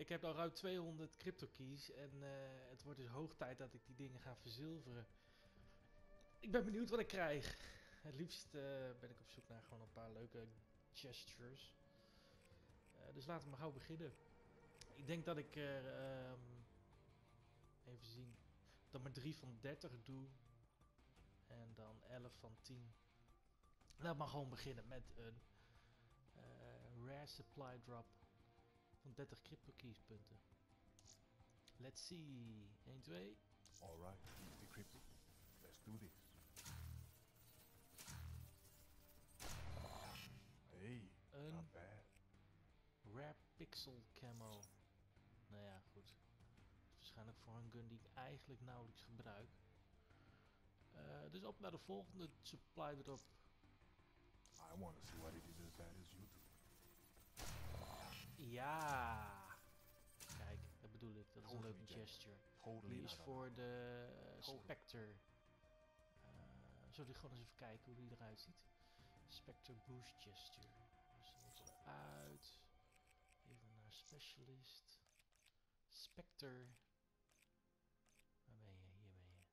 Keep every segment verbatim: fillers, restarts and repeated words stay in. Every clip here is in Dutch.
ik heb al ruim tweehonderd crypto keys en uh, het wordt dus hoog tijd dat ik die dingen ga verzilveren. Ik ben benieuwd wat ik krijg. Het liefst uh, ben ik op zoek naar gewoon een paar leuke gestures. Uh, dus laten we maar gauw beginnen. Ik denk dat ik er, uh, um, even zien, dan maar drie van dertig doe. En dan elf van tien. Laten we maar gewoon beginnen met een uh, rare supply drop van dertig crypto keys punten. Let's see. één, twee. Alright, decrypted. Let's do this. Hey, een not bad. Rare pixel camo. Nou ja, goed. Waarschijnlijk voor een gun die ik eigenlijk nauwelijks gebruik. Uh, dus op naar de volgende supply drop. I want to see what it is as bad as you do. Ja. Kijk, dat bedoel ik. Dat is een leuke gesture. Die is voor de uh, Spectre. Uh, zullen we gewoon eens even kijken hoe die eruit ziet? Spectre boost gesture. Dus dan moeten we eruit. Even naar specialist. Spectre. Waar ben je? Hier ben je.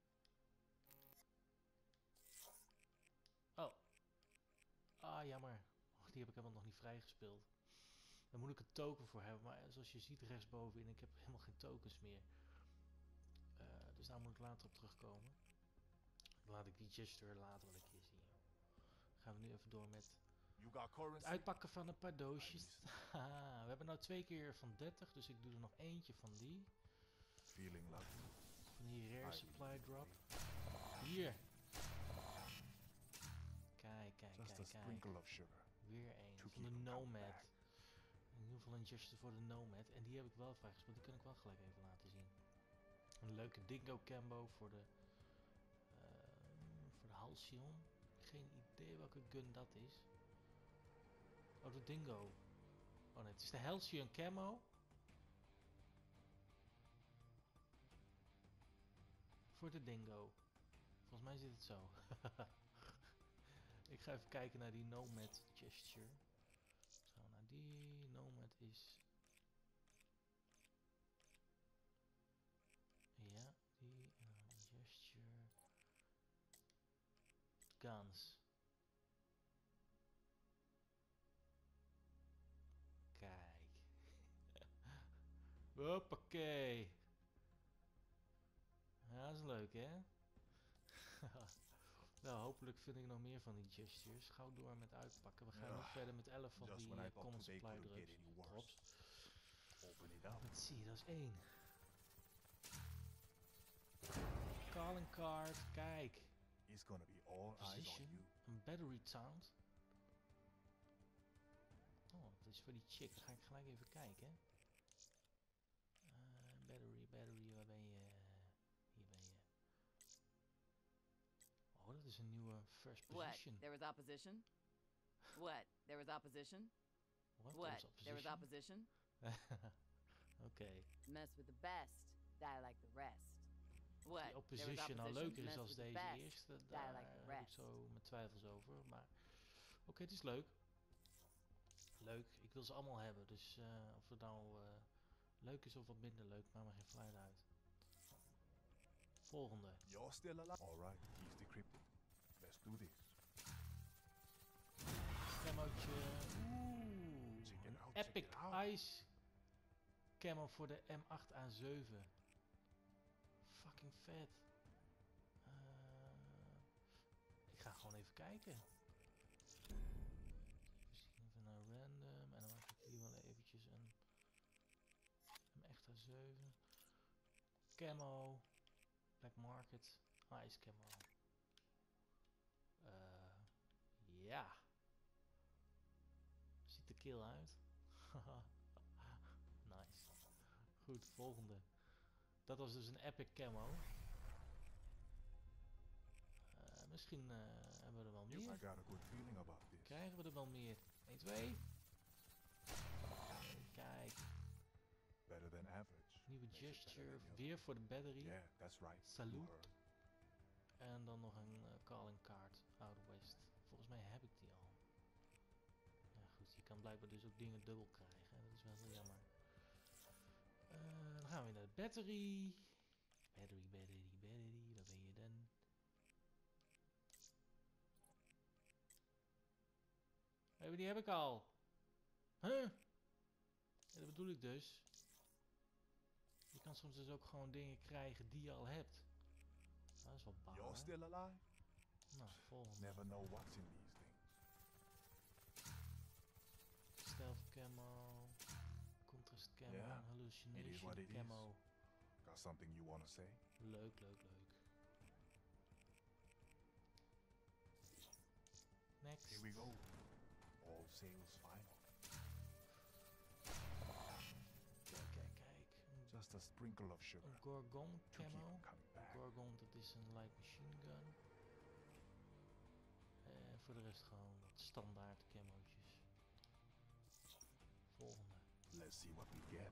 Oh. Ah, jammer. Oh, die heb ik helemaal nog niet vrijgespeeld. Daar moet ik een token voor hebben. Maar zoals je ziet rechtsbovenin, ik heb helemaal geen tokens meer. Uh, dus daar moet ik later op terugkomen. Dan laat ik die gesture later wel een keer zien. Dan gaan we nu even door met het uitpakken van een paar doosjes. We hebben nou twee keer van dertig, dus ik doe er nog eentje van die. Feeling lucky. Van die rare supply drop. Hier. Kijk, kijk, Just kijk, a sprinkle kijk. of sugar. Weer een van de Nomad. In ieder geval een gesture voor de Nomad. En die heb ik wel vrijgespeeld. Die kan ik wel gelijk even laten zien. Een leuke Dingo Cambo voor de, uh, voor de Halcyon. Geen idee welke gun dat is. Oh, de Dingo. Oh nee, het is de Halcyon Camo. Voor de Dingo. Volgens mij zit het zo. Ik ga even kijken naar die Nomad gesture. Zo, naar die Nomad is... Ja, die en dan gesture. Guns. Kijk. Hoppakee. Ja, dat is leuk, hè? Nou, hopelijk vind ik nog meer van die gestures. Gauw door met uitpakken. We gaan nog verder met elf van die uh, common supply drops. drops. Let's see, dat is één. Calling card, kijk. It's gonna be all eyes on you. Een battery sound. Oh, dat is voor die chick. Dan ga ik gelijk even kijken. Uh, battery, battery, waar ben je? Hier ben je. Oh, dat is een nieuwe first position. What? There was opposition? What? There was opposition? What? What? There was There was opposition? Oké. Okay. Mess with the best, die like the rest. What? Die opposition nou leuker is als deze best, eerste, daar like heb ik zo mijn twijfels over. Maar oké, okay, het is leuk. Leuk, ik wil ze allemaal hebben. Dus uh, of het nou uh, leuk is of wat minder leuk, maakt me geen fluit uit. Volgende. You're still alive. Alright, he's decrypted. Let's do this. Camootje. Oeh. Check it out, Epic check it out. Ice camo voor de M acht A zeven. Fucking vet. Uh, ik ga gewoon even kijken. Even naar random. En dan maak ik hier wel eventjes een M acht A zeven. Camo. Black Market. Ice camo. Uh, ja. Ziet er kill uit. Nice. Goed, volgende. Dat was dus een epic camo. Uh, misschien uh, hebben we er wel meer. I got a good feeling about this. Krijgen we er wel meer? één, twee. Kijk. Better than average. Nieuwe gesture. Weer voor de battery. Yeah, that's right. Salute. En dan nog een uh, calling card. Out West. Volgens mij heb ik die al. Ja goed, je kan blijkbaar dus ook dingen dubbel krijgen. Dat is wel heel jammer. Uh, dan gaan we naar de battery. Battery, battery, battery. Daar ben je dan. Hey, die heb ik al. Huh? Ja, dat bedoel ik dus. Je kan soms dus ook gewoon dingen krijgen die je al hebt. Dat is wel balen. You're still alive? Nou, volgende. Never know what's in these things. Stealth camo. Contrast camo. Yeah, Hallucination it is what it camo. is. Got something you want to say? Leuk, leuk, leuk. Next. Here we go. All sales final. Kijk, kijk, kijk. Een, Just a sprinkle of sugar een Gorgon to keep camo. them coming back. Gorgon, dat is een light machine gun. En voor de rest gewoon wat standaard camootjes. Volgende. Let's see what we get.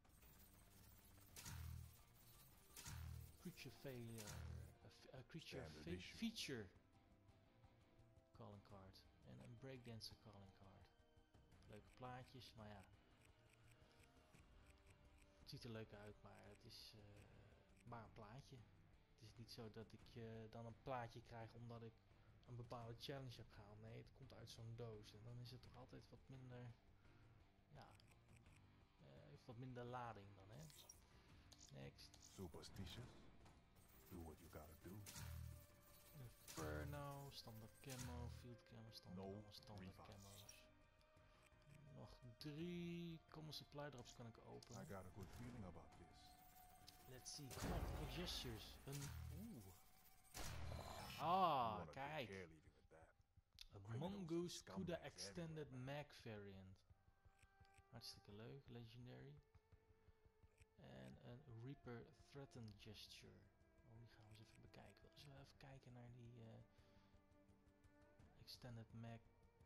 Creature failure. A, f- a creature Standard fe- issue. feature. Calling card. En een breakdancer calling card. Leuke plaatjes, maar ja. Het ziet er leuk uit, maar het is uh, maar een plaatje. Het is niet zo dat ik uh, dan een plaatje krijg omdat ik een bepaalde challenge heb gehaald. Nee, het komt uit zo'n doos. En dan is het toch altijd wat minder... Ja... Uh, heeft wat minder lading dan, hè. Next. Superstitious? Do what you gotta do. Inferno, standaard camo, field camo, standaard, No allemaal standaard revives. camo's. Nog drie common supply drops kan ik openen. I got a good feeling about this. Let's see, kom op, quick gestures. Een, oeh. You Ah, wanna take kijk. care leaving with that. Een Criminals and Mongoose Kuda scumbags Extended everywhere, Mag variant. Hartstikke leuk, legendary. En een Reaper Threaten Gesture. Oh, die gaan we eens even bekijken. Zullen we even kijken naar die uh, Extended Mag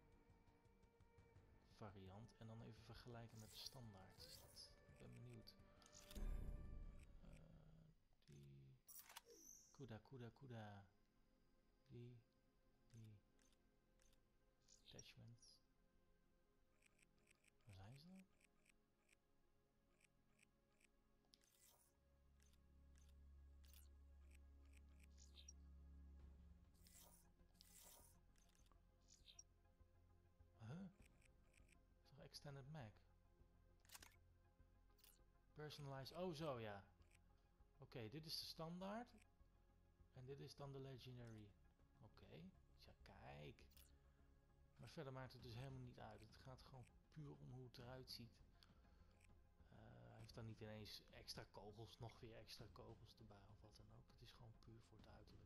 variant. En dan even vergelijken met de standaard. Dus dat, ik ben benieuwd. Uh, die... Kuda, Kuda, Kuda. Die... Die... Attachment. Waar zijn ze dan? Huh? Toch extended mag? Personalized. Oh zo ja. Oké, okay, dit is de standaard. En dit is dan de legendary. Oké. Okay. Ja, kijk. Maar verder maakt het dus helemaal niet uit. Het gaat gewoon puur om hoe het eruit ziet. Uh, hij heeft dan niet ineens extra kogels, nog weer extra kogels erbij of wat dan ook. Het is gewoon puur voor het uiterlijk.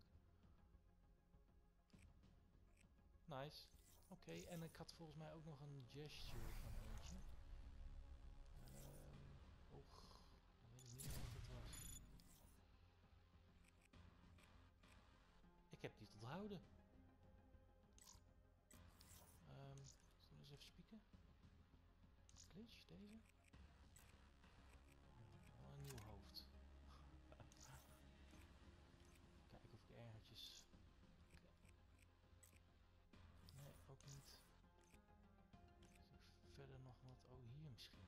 Nice. Oké, okay, en ik had volgens mij ook nog een gesture van eentje. Um, och, dan weet ik niet meer wat het was. Ik heb die onthouden. Um, zullen we eens even spieken? Glitch, deze? Oh, een nieuw hoofd. Kijken of ik ergens... Nee, ook niet. Is er verder nog wat? Oh, hier misschien.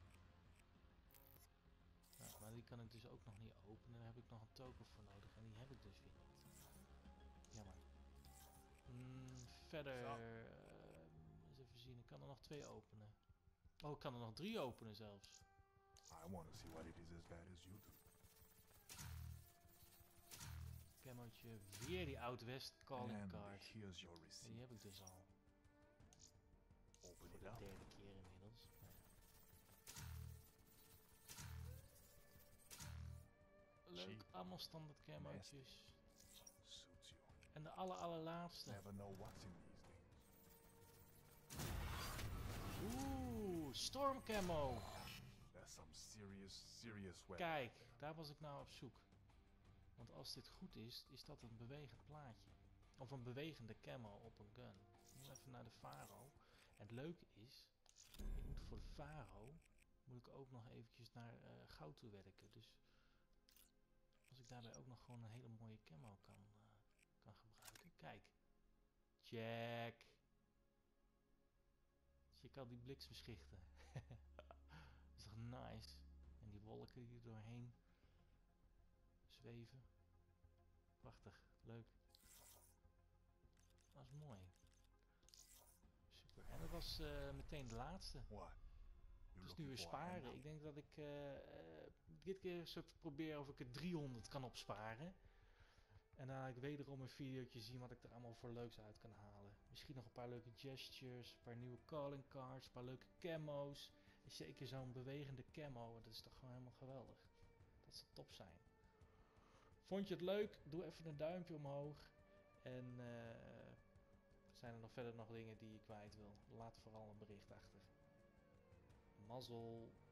Nou, maar die kan ik dus ook nog niet openen. Daar heb ik nog een token voor nodig. En die heb ik dus weer niet. Jammer. Mm, verder... Uh, eens even zien. Ik kan er nog twee openen. Oh, ik kan er nog drie openen zelfs. I want to see what it is as bad as you do. Camootje. Weer die Oud-West calling And card. here's your En receipt. die heb ik dus al. Open Voor it de up. derde keer inmiddels. Maar ja. Leuk, Cheap. allemaal standaard camootjes. Suits you. En de aller allerlaatste. Never know what's in these things. Oeh, storm camo. That's some serious, serious weapon. Kijk, daar was ik nou op zoek. Want als dit goed is, is dat een bewegend plaatje. Of een bewegende camo op een gun. Nu even naar de Faro. En het leuke is, ik moet voor de Faro, moet ik ook nog eventjes naar uh, goud toe werken. Dus als ik daarbij ook nog gewoon een hele mooie camo kan, uh, kan gebruiken. Kijk. Check. Dus je kan die bliksemschichten. Dat is toch nice. En die wolken die er doorheen zweven. Prachtig, leuk. Dat is mooi. Super. En dat was uh, meteen de laatste. What? Het You're is nu weer looking for a sparen. handout? Ik denk dat ik uh, uh, dit keer eens even proberen of ik er driehonderd kan opsparen. En dan ga ik wederom een videootje zien wat ik er allemaal voor leuks uit kan halen. Misschien nog een paar leuke gestures, een paar nieuwe calling cards, een paar leuke camo's. En zeker zo'n bewegende camo, dat is toch gewoon helemaal geweldig. Dat zou top zijn. Vond je het leuk? Doe even een duimpje omhoog. En uh, zijn er nog verder nog dingen die je kwijt wil? Laat vooral een bericht achter. Mazzel.